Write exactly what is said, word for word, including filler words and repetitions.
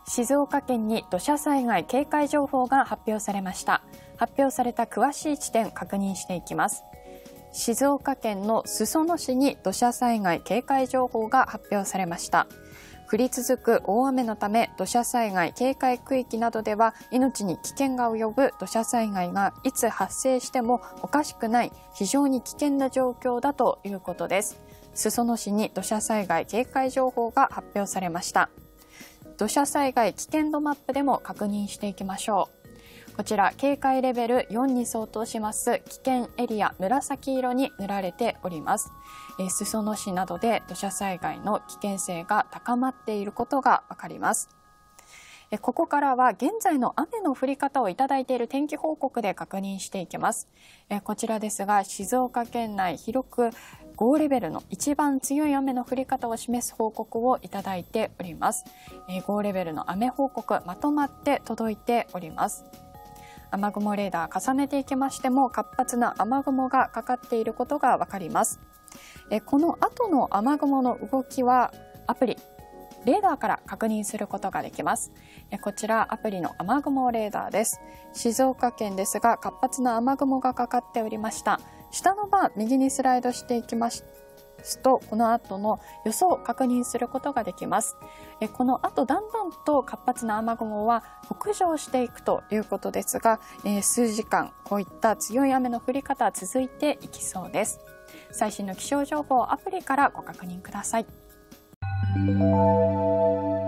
静岡県に土砂災害警戒情報が発表されました。発表された詳しい地点確認していきます。静岡県の裾野市に土砂災害警戒情報が発表されました。降り続く大雨のため土砂災害警戒区域などでは命に危険が及ぶ土砂災害がいつ発生してもおかしくない非常に危険な状況だということです。裾野市に土砂災害警戒情報が発表されました。土砂災害危険度マップでも確認していきましょう。こちら警戒レベルよんに相当します危険エリア紫色に塗られております。えー、裾野市などで土砂災害の危険性が高まっていることがわかります。えー、ここからは現在の雨の降り方をいただいている天気報告で確認していきます。えー、こちらですが静岡県内広くごレベルの一番強い雨の降り方を示す報告をいただいております。えー、ごレベルの雨報告まとまって届いております。雨雲レーダー重ねていきましても活発な雨雲がかかっていることがわかります。えこの後の雨雲の動きはアプリレーダーから確認することができます。えこちらアプリの雨雲レーダーです。静岡県ですが活発な雨雲がかかっておりました。下のバー右にスライドしていきますとこの後の予想を確認することができます。えこの後だんだんと活発な雨雲は北上していくということですが、えー、数時間こういった強い雨の降り方は続いていきそうです。最新の気象情報をアプリからご確認ください。